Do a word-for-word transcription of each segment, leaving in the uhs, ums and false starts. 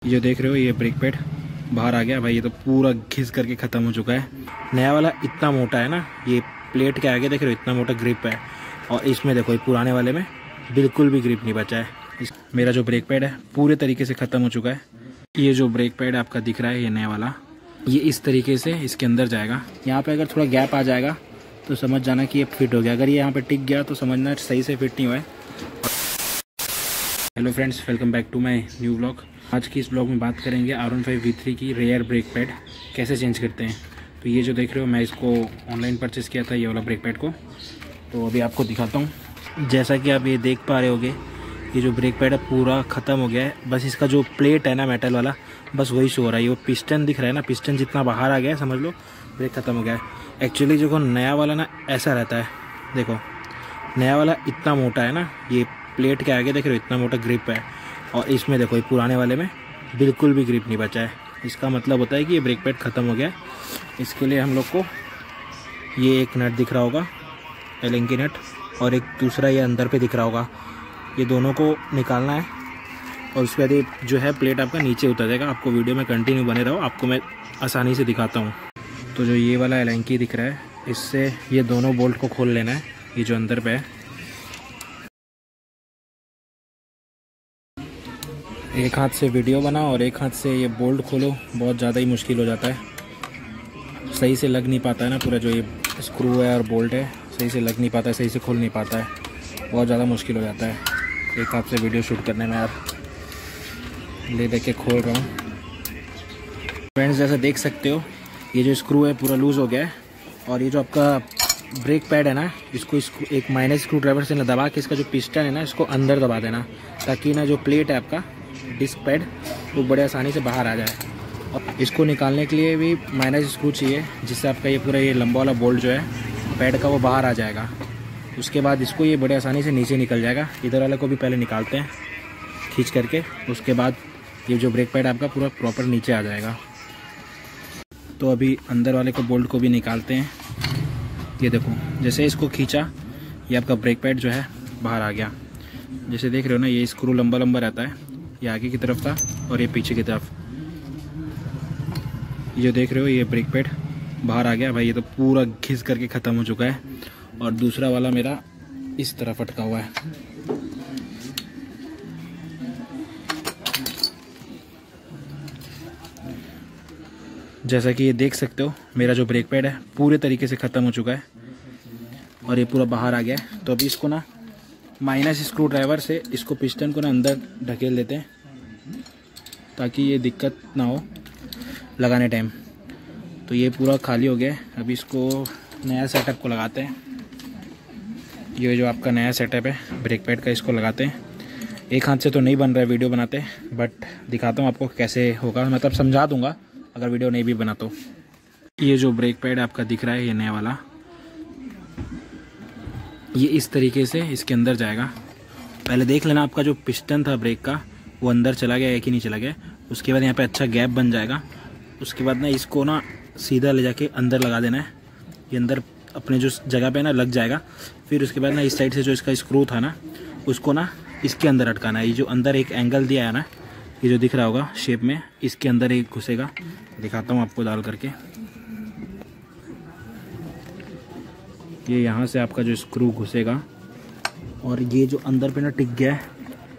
ये जो देख रहे हो ये ब्रेक पैड बाहर आ गया भाई। ये तो पूरा घिस करके ख़त्म हो चुका है। नया वाला इतना मोटा है ना, ये प्लेट के आगे देख रहे हो इतना मोटा ग्रिप है, और इसमें देखो ये पुराने वाले में बिल्कुल भी ग्रिप नहीं बचा है। इस मेरा जो ब्रेक पैड है पूरे तरीके से ख़त्म हो चुका है। ये जो ब्रेक पैड आपका दिख रहा है ये नया वाला, ये इस तरीके से इसके अंदर जाएगा। यहाँ पे अगर थोड़ा गैप आ जाएगा तो समझ जाना कि ये फिट हो गया। अगर ये यहाँ पे टिक गया तो समझना सही से फिट नहीं हुआ है। Hello friends, welcome back to my new blog. आज की इस ब्लॉग में बात करेंगे R one five V three की रेयर ब्रेक पैड कैसे चेंज करते हैं। तो ये जो देख रहे हो मैं इसको ऑनलाइन परचेज़ किया था ये वाला ब्रेक पैड को, तो अभी आपको दिखाता हूँ। जैसा कि आप ये देख पा रहे होगे ये जो ब्रेक पैड है पूरा ख़त्म हो गया है। बस इसका जो प्लेट है ना मेटल वाला, बस वही शो हो रहा है। ये वो पिस्टन दिख रहा है ना, पिस्टन जितना बाहर आ गया है समझ लो ब्रेक ख़त्म हो गया है। एक्चुअली जो नया वाला ना ऐसा रहता है, देखो नया वाला इतना मोटा है ना, ये प्लेट के आगे देख रहे हो इतना मोटा ग्रिप है, और इसमें देखो ये पुराने वाले में बिल्कुल भी ग्रिप नहीं बचा है। इसका मतलब होता है कि ये ब्रेक पैड ख़त्म हो गया है। इसके लिए हम लोग को ये एक नट दिख रहा होगा, एलेन की नट, और एक दूसरा ये अंदर पे दिख रहा होगा, ये दोनों को निकालना है। और उसके बाद ये जो है प्लेट आपका नीचे उतर जाएगा। आपको वीडियो में कंटिन्यू बने रहो, आपको मैं आसानी से दिखाता हूँ। तो जो ये वाला एलेन की दिख रहा है, इससे ये दोनों बोल्ट को खोल लेना है, ये जो अंदर पे है। एक हाथ से वीडियो बनाओ और एक हाथ से ये बोल्ट खोलो, बहुत ज़्यादा ही मुश्किल हो जाता है। सही से लग नहीं पाता है ना, पूरा जो ये स्क्रू है और बोल्ट है सही से लग नहीं पाता है, सही से खुल नहीं पाता है, बहुत ज़्यादा मुश्किल हो जाता है एक हाथ से वीडियो शूट करने में। यार ले देख के खोल रहा हूँ फ्रेंड्स। जैसे देख सकते हो ये जो स्क्रू है पूरा लूज़ हो गया है, और ये जो आपका ब्रेक पैड है ना, इसको इसको एक माइनस स्क्रू ड्राइवर से ना दबा के इसका जो पिस्टन है ना इसको अंदर दबा देना, ताकि ना जो प्लेट है आपका डिस्क पैड वो बड़े आसानी से बाहर आ जाए। और इसको निकालने के लिए भी माइनस स्क्रू चाहिए, जिससे आपका ये पूरा ये लंबा वाला बोल्ट जो है पैड का वो बाहर आ जाएगा। उसके बाद इसको ये बड़े आसानी से नीचे निकल जाएगा। इधर वाले को भी पहले निकालते हैं खींच करके, उसके बाद ये जो ब्रेक पैड आपका पूरा प्रॉपर नीचे आ जाएगा। तो अभी अंदर वाले को बोल्ट को भी निकालते हैं। ये देखो जैसे इसको खींचा ये आपका ब्रेक पैड जो है बाहर आ गया। जैसे देख रहे हो ना ये स्क्रू लंबा लंबा रहता है, ये आगे की तरफ था और ये पीछे की तरफ। ये जो देख रहे हो ये ब्रेक पैड बाहर आ गया भाई। ये तो पूरा घिस करके ख़त्म हो चुका है, और दूसरा वाला मेरा इस तरफ अटका हुआ है। जैसा कि ये देख सकते हो मेरा जो ब्रेक पैड है पूरे तरीके से ख़त्म हो चुका है, और ये पूरा बाहर आ गया है। तो अभी इसको ना माइनस स्क्रू ड्राइवर से इसको पिस्टन को ना अंदर ढकेल देते हैं, ताकि ये दिक्कत ना हो लगाने टाइम। तो ये पूरा खाली हो गया है। अभी इसको नया सेटअप को लगाते हैं। ये जो आपका नया सेटअप है ब्रेक पैड का, इसको लगाते हैं। एक हाथ से तो नहीं बन रहा है वीडियो बनाते, बट दिखाता हूँ आपको कैसे होगा, मतलब समझा दूँगा अगर वीडियो नहीं भी बना तो। ये जो ब्रेक पैड आपका दिख रहा है ये नया वाला, ये इस तरीके से इसके अंदर जाएगा। पहले देख लेना आपका जो पिस्टन था ब्रेक का वो अंदर चला गया है कि नहीं चला गया। उसके बाद यहाँ पे अच्छा गैप बन जाएगा। उसके बाद ना इसको ना सीधा ले जाके अंदर लगा देना है, ये अंदर अपने जो जगह पे ना लग जाएगा। फिर उसके बाद ना इस साइड से जो इसका स्क्रू था ना उसको ना इसके अंदर अटकाना है। ये जो अंदर एक एंगल दिया है ना, ये जो दिख रहा होगा शेप में, इसके अंदर एक घुसेगा। दिखाता हूँ आपको डाल करके। ये यहाँ से आपका जो स्क्रू घुसेगा, और ये जो अंदर पे ना टिक गया है,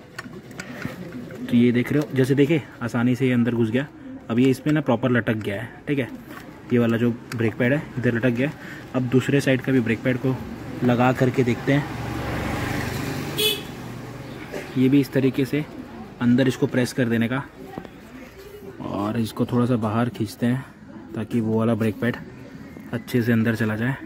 तो ये देख रहे हो जैसे देखे आसानी से ये अंदर घुस गया। अब ये इसमें ना प्रॉपर लटक गया है, ठीक है। ये वाला जो ब्रेक पैड है इधर लटक गया है। अब दूसरे साइड का भी ब्रेक पैड को लगा करके देखते हैं। ये भी इस तरीके से अंदर इसको प्रेस कर देने का, और इसको थोड़ा सा बाहर खींचते हैं ताकि वो वाला ब्रेक पैड अच्छे से अंदर चला जाए।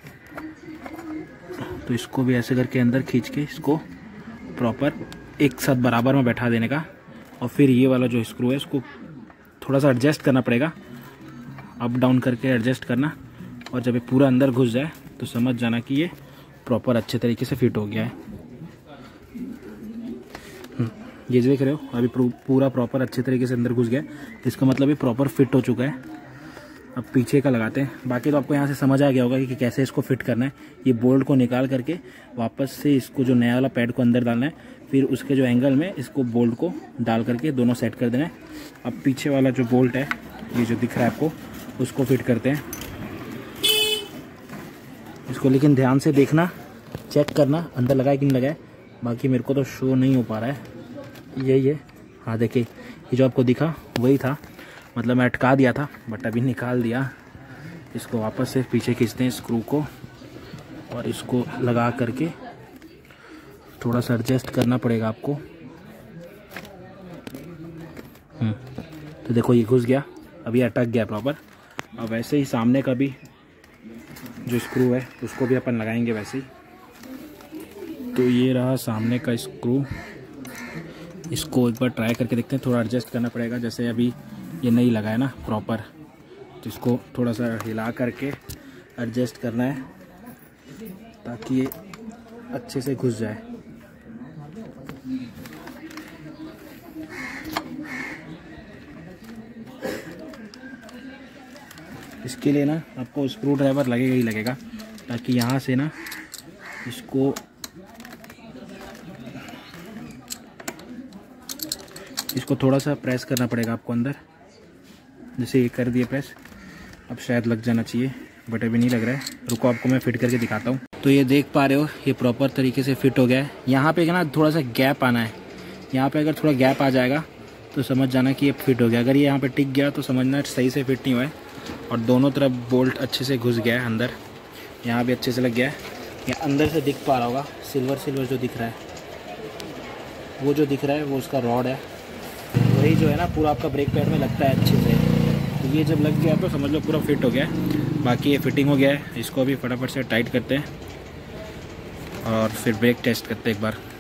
तो इसको भी ऐसे करके अंदर खींच के इसको प्रॉपर एक साथ बराबर में बैठा देने का। और फिर ये वाला जो स्क्रू है इसको थोड़ा सा एडजस्ट करना पड़ेगा, अप डाउन करके एडजस्ट करना। और जब ये पूरा अंदर घुस जाए तो समझ जाना कि ये प्रॉपर अच्छे तरीके से फिट हो गया है। ये देख रहे हो अभी पूरा प्रॉपर अच्छे तरीके से अंदर घुस गया है, इसका मतलब ये प्रॉपर फिट हो चुका है। अब पीछे का लगाते हैं। बाकी तो आपको यहाँ से समझ आ गया होगा कि कैसे इसको फिट करना है। ये बोल्ट को निकाल करके वापस से इसको जो नया वाला पैड को अंदर डालना है, फिर उसके जो एंगल में इसको बोल्ट को डाल करके दोनों सेट कर देना है। अब पीछे वाला जो बोल्ट है ये जो दिख रहा है आपको, उसको फिट करते हैं इसको। लेकिन ध्यान से देखना, चेक करना अंदर लगा है कि नहीं लगा है। बाकी मेरे को तो शो नहीं हो पा रहा है। यही है, हाँ देखिए ये जो आपको दिखा वही था, मतलब मैं अटका दिया था बट अभी निकाल दिया। इसको वापस से पीछे खींचते हैं स्क्रू को और इसको लगा करके थोड़ा सा एडजस्ट करना पड़ेगा आपको। तो देखो ये घुस गया, अभी अटक गया प्रॉपर। अब वैसे ही सामने का भी जो स्क्रू है उसको भी अपन लगाएंगे वैसे ही। तो ये रहा सामने का स्क्रू, इसको एक बार ट्राई करके देखते हैं। थोड़ा एडजस्ट करना पड़ेगा, जैसे अभी ये नहीं लगा है ना प्रॉपर, तो इसको थोड़ा सा हिला करके एडजस्ट करना है ताकि ये अच्छे से घुस जाए। इसके लिए ना आपको स्क्रू ड्राइवर लगेगा ही लगेगा, ताकि यहाँ से ना इसको इसको थोड़ा सा प्रेस करना पड़ेगा आपको अंदर। जैसे ये कर दिए प्रेस, अब शायद लग जाना चाहिए बट अभी नहीं लग रहा है। रुको आपको मैं फिट करके दिखाता हूँ। तो ये देख पा रहे हो ये प्रॉपर तरीके से फिट हो गया है। यहाँ पे ना थोड़ा सा गैप आना है, यहाँ पे अगर थोड़ा गैप आ जाएगा तो समझ जाना कि ये फिट हो गया। अगर ये यहाँ पे टिक गया तो समझना सही से फिट नहीं हुआ है। और दोनों तरफ बोल्ट अच्छे से घुस गया है अंदर, यहाँ भी अच्छे से लग गया है। ये अंदर से दिख पा रहा होगा सिल्वर सिल्वर जो दिख रहा है, वो जो दिख रहा है वो उसका रॉड है। वही जो है ना पूरा आपका ब्रेक पैड में लगता है अच्छे से। तो ये जब लग गया तो समझ लो पूरा फिट हो गया है। बाकी ये फिटिंग हो गया है, इसको भी फटाफट से टाइट करते हैं और फिर ब्रेक टेस्ट करते हैं एक बार।